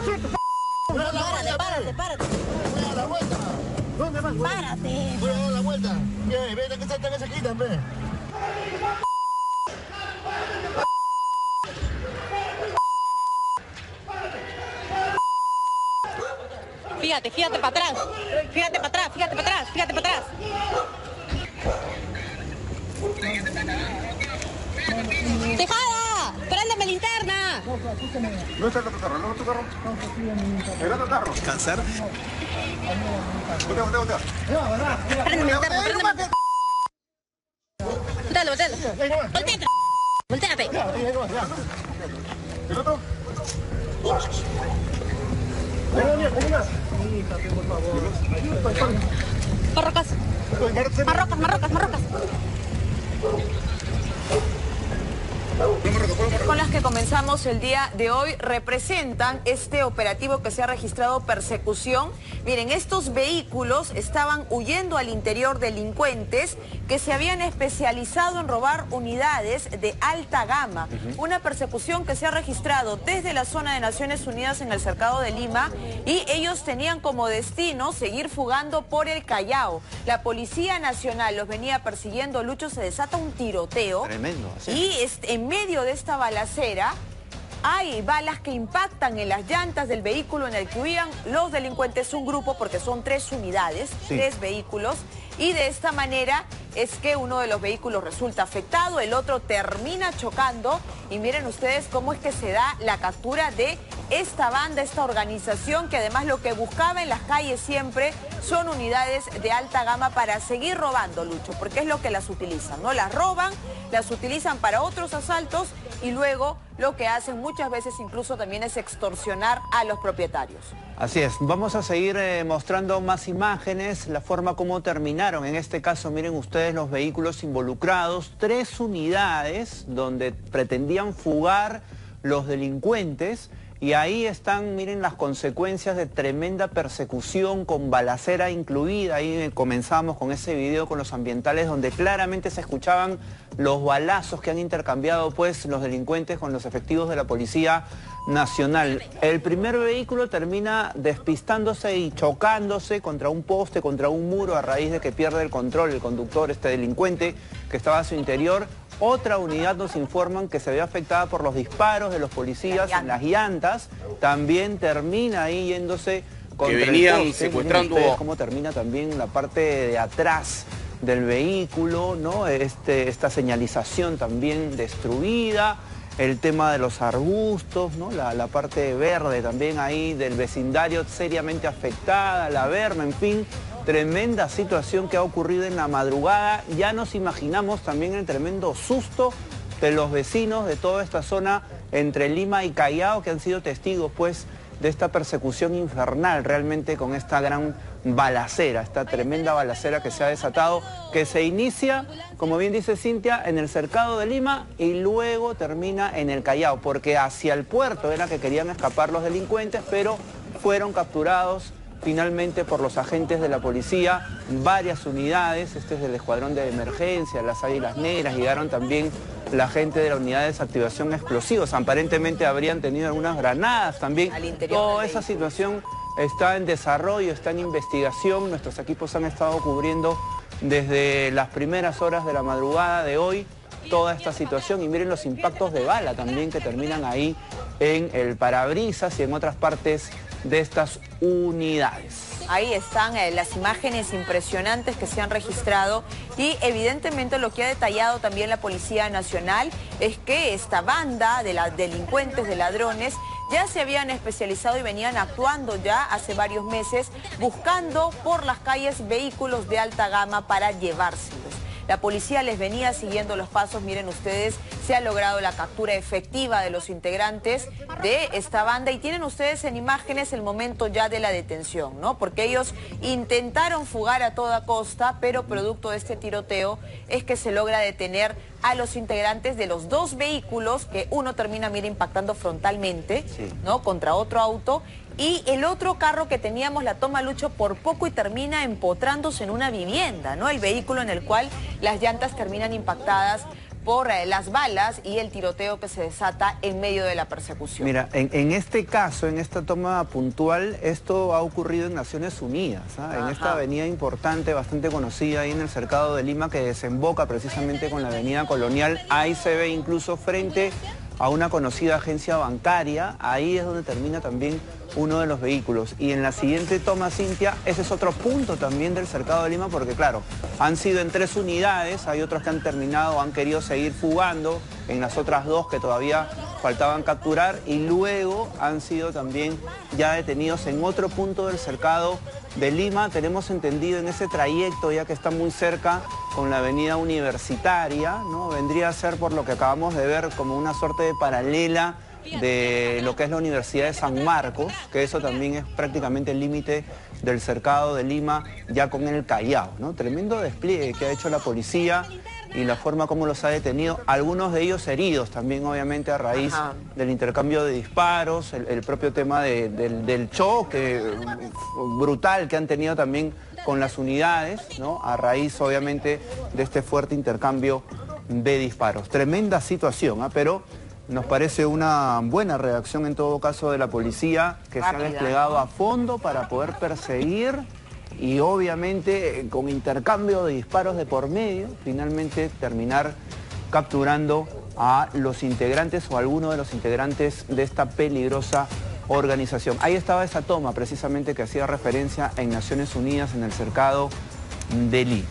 Párate. Voy a dar la vuelta. ¿Dónde vas? Párate. Voy a dar la vuelta. Bien, ven, que saltan esa quita, ve. Fíjate para atrás. Fíjate para atrás. ¡Tejada! ¡Préndeme linterna! ¿No está el otro carro? ¿El otro carro? ¿El otro carro? ¿Descansar? Voltea. Préndeme linterna. Voltéate. ¿El otro? Marrocas. Con las que comenzamos el día de hoy representan este operativo que se ha registrado persecución. Miren, estos vehículos estaban huyendo al interior delincuentes que se habían especializado en robar unidades de alta gama. Una persecución que se ha registrado desde la zona de Naciones Unidas en el cercado de Lima y ellos tenían como destino seguir fugando por el Callao. La Policía Nacional los venía persiguiendo. Lucho, se desata un tiroteo. Tremendo. Sí. Y en medio de esta balacera hay balas que impactan en las llantas del vehículo en el que huían los delincuentes, un grupo, porque son 3 unidades, sí, 3 vehículos, y de esta manera es que uno de los vehículos resulta afectado, el otro termina chocando, y miren ustedes cómo es que se da la captura de esta banda, esta organización, que además lo que buscaba en las calles siempre son unidades de alta gama para seguir robando, Lucho, porque es lo que las utilizan, ¿no? Las roban, las utilizan para otros asaltos y luego lo que hacen muchas veces incluso también es extorsionar a los propietarios. Así es, vamos a seguir mostrando más imágenes, la forma como terminaron. En este caso, miren ustedes los vehículos involucrados, 3 unidades donde pretendían fugar los delincuentes. Y ahí están, miren, las consecuencias de tremenda persecución con balacera incluida. Ahí comenzamos con ese video con los ambientales donde claramente se escuchaban los balazos que han intercambiado pues los delincuentes con los efectivos de la Policía Nacional. El primer vehículo termina despistándose y chocándose contra un poste, contra un muro, a raíz de que pierde el control el conductor, este delincuente que estaba a su interior. Otra unidad nos informan que se ve afectada por los disparos de los policías en las llantas. También termina ahí yéndose contra que venían el poste. secuestrando. Miren ustedes cómo termina también la parte de atrás del vehículo, ¿no? Esta señalización también destruida. El tema de los arbustos, ¿no? La parte verde también ahí del vecindario seriamente afectada, la verma, en fin. Tremenda situación que ha ocurrido en la madrugada. Ya nos imaginamos también el tremendo susto de los vecinos de toda esta zona entre Lima y Callao, que han sido testigos pues de esta persecución infernal realmente con esta gran balacera, esta tremenda balacera que se ha desatado, que se inicia, como bien dice Cintia, en el cercado de Lima y luego termina en el Callao, porque hacia el puerto era que querían escapar los delincuentes, pero fueron capturados finalmente por los agentes de la policía, varias unidades, este es del escuadrón de emergencia, las Águilas Negras, llegaron también la gente de la unidad de desactivación explosivos, aparentemente habrían tenido algunas granadas también. Toda esa situación está en desarrollo, está en investigación, nuestros equipos han estado cubriendo desde las primeras horas de la madrugada de hoy toda esta situación y miren los impactos de bala también que terminan ahí en el parabrisas y en otras partes de estas unidades. Ahí están las imágenes impresionantes que se han registrado y evidentemente lo que ha detallado también la Policía Nacional es que esta banda de delincuentes, de ladrones, ya se habían especializado y venían actuando ya hace varios meses buscando por las calles vehículos de alta gama para llevárselos. La policía les venía siguiendo los pasos, miren ustedes, se ha logrado la captura efectiva de los integrantes de esta banda y tienen ustedes en imágenes el momento ya de la detención, ¿no? Porque ellos intentaron fugar a toda costa, pero producto de este tiroteo es que se logra detener a los integrantes de los 2 vehículos, que uno termina, mira, impactando frontalmente, ¿no? Contra otro auto. Y el otro carro que teníamos la toma, Lucho, por poco y termina empotrándose en una vivienda, ¿no? El vehículo en el cual las llantas terminan impactadas por las balas y el tiroteo que se desata en medio de la persecución. Mira, en este caso, en esta toma puntual, esto ha ocurrido en Naciones Unidas, ¿ah? En esta avenida importante, bastante conocida ahí en el cercado de Lima, que desemboca precisamente con la avenida Colonial. Ahí se ve incluso frente a una conocida agencia bancaria, ahí es donde termina también uno de los vehículos. Y en la siguiente toma, Cintia, ese es otro punto también del cercado de Lima, porque claro, han sido en 3 unidades, hay otros que han terminado, han querido seguir fugando, en las otras 2 que todavía faltaban capturar, y luego han sido también ya detenidos en otro punto del cercado de Lima. Tenemos entendido en ese trayecto, ya que está muy cerca con la avenida Universitaria, ¿no? Vendría a ser, por lo que acabamos de ver, como una suerte de paralela de lo que es la Universidad de San Marcos, que eso también es prácticamente el límite del cercado de Lima, ya con el Callao, ¿no? Tremendo despliegue que ha hecho la policía y la forma como los ha detenido, algunos de ellos heridos también, obviamente, a raíz del intercambio de disparos, el propio tema del choque brutal que han tenido también con las unidades, ¿no? A raíz, obviamente, de este fuerte intercambio de disparos. Tremenda situación, ¿eh? Pero nos parece una buena reacción en todo caso de la policía, que se ha desplegado a fondo para poder perseguir y obviamente con intercambio de disparos de por medio, finalmente terminar capturando a los integrantes o a algunos de los integrantes de esta peligrosa organización. Ahí estaba esa toma precisamente que hacía referencia en Naciones Unidas en el cercado de Lima.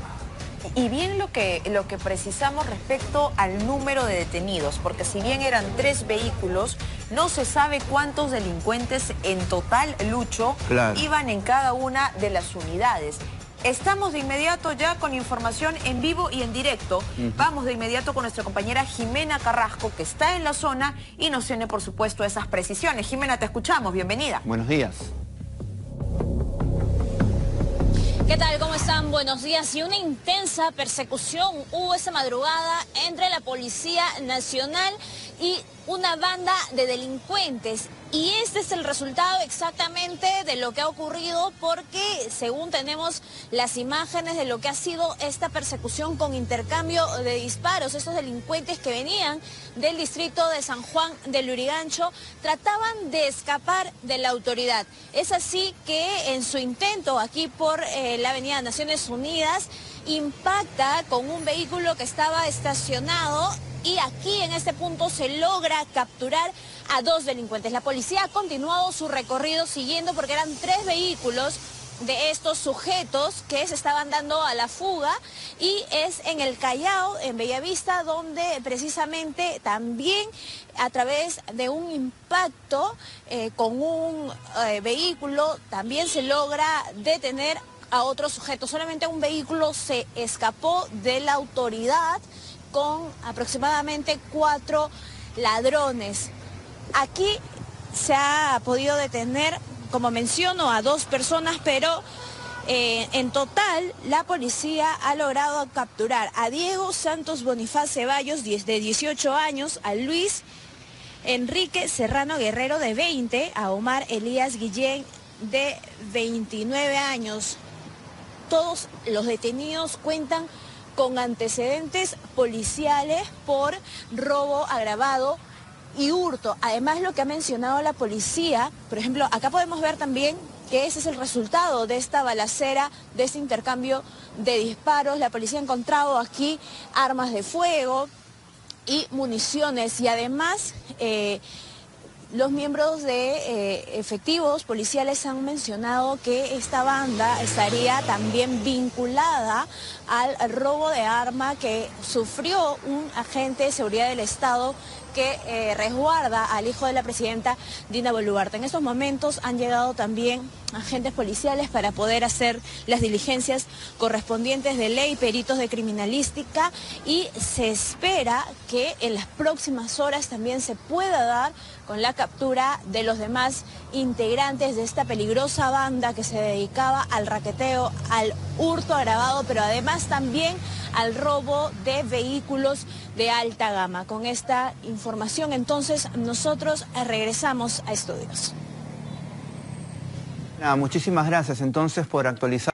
Y bien lo que precisamos respecto al número de detenidos, porque si bien eran 3 vehículos, no se sabe cuántos delincuentes en total, Lucho, iban en cada una de las unidades. Estamos de inmediato ya con información en vivo y en directo. Vamos de inmediato con nuestra compañera Jimena Carrasco, que está en la zona y nos tiene, por supuesto, esas precisiones. Jimena, te escuchamos. Bienvenida. Buenos días. ¿Qué tal? ¿Cómo están? Buenos días. Y una intensa persecución hubo esa madrugada entre la Policía Nacional y una banda de delincuentes. Y este es el resultado exactamente de lo que ha ocurrido, porque según tenemos las imágenes de lo que ha sido esta persecución con intercambio de disparos, estos delincuentes que venían del distrito de San Juan del Lurigancho trataban de escapar de la autoridad. Es así que en su intento aquí por la avenida Naciones Unidas impacta con un vehículo que estaba estacionado, y aquí en este punto se logra capturar a 2 delincuentes. La policía ha continuado su recorrido siguiendo, porque eran 3 vehículos de estos sujetos que se estaban dando a la fuga, y es en el Callao, en Bellavista, donde precisamente también a través de un impacto con un vehículo también se logra detener a otros sujetos. Solamente un vehículo se escapó de la autoridad con aproximadamente 4 ladrones. Aquí se ha podido detener, como menciono, a 2 personas, pero en total la policía ha logrado capturar a Diego Santos Bonifaz Ceballos, de 18 años, a Luis Enrique Serrano Guerrero, de 20, a Omar Elías Guillén, de 29 años. Todos los detenidos cuentan con antecedentes policiales por robo agravado y hurto. Además, lo que ha mencionado la policía, por ejemplo, acá podemos ver también que ese es el resultado de esta balacera, de este intercambio de disparos. La policía ha encontrado aquí armas de fuego y municiones, y además los miembros de efectivos policiales han mencionado que esta banda estaría también vinculada al robo de arma que sufrió un agente de seguridad del Estado que resguarda al hijo de la presidenta, Dina Boluarte. En estos momentos han llegado también agentes policiales para poder hacer las diligencias correspondientes de ley, peritos de criminalística, y se espera que en las próximas horas también se pueda dar con la captura de los demás integrantes de esta peligrosa banda que se dedicaba al raqueteo, al hurto agravado, pero además también al robo de vehículos de alta gama. Con esta información, entonces, nosotros regresamos a estudios. Muchísimas gracias entonces por actualizar.